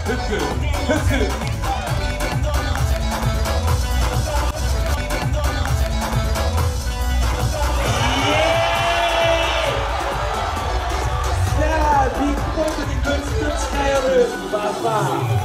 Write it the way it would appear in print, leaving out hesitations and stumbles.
フックさあビッグボスにグツグツ通るバッファー